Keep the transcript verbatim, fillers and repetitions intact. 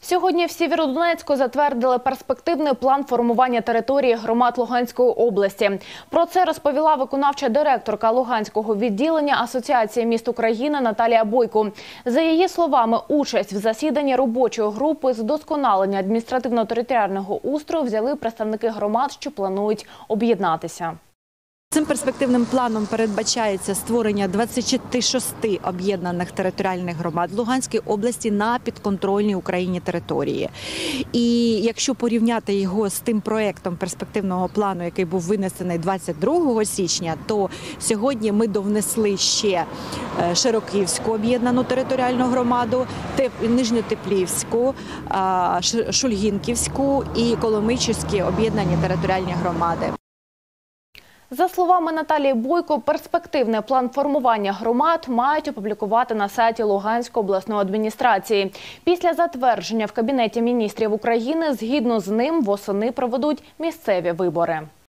Сьогодні в Сєвєродонецьку затвердили перспективний план формування території громад Луганської області. Про це розповіла виконавча директорка Луганського відділення Асоціації міст України Наталія Бойко. За її словами, участь в засіданні робочої групи з вдосконалення адміністративно-територіального устрою взяли представники громад, що планують об'єднатися. Цим перспективним планом передбачається створення двадцяти шести об'єднаних територіальних громад Луганської області на підконтрольній Україні території. І якщо порівняти його з тим проєктом перспективного плану, який був винесений двадцять другого січня, то сьогодні ми довнесли ще Широківську об'єднану територіальну громаду, Нижньотеплівську, Шульгінківську і Коломийчиські об'єднані територіальні громади. За словами Наталії Бойко, перспективний план формування громад мають опублікувати на сайті Луганської обласної адміністрації. Після затвердження в Кабінеті міністрів України, згідно з ним, восени проведуть місцеві вибори.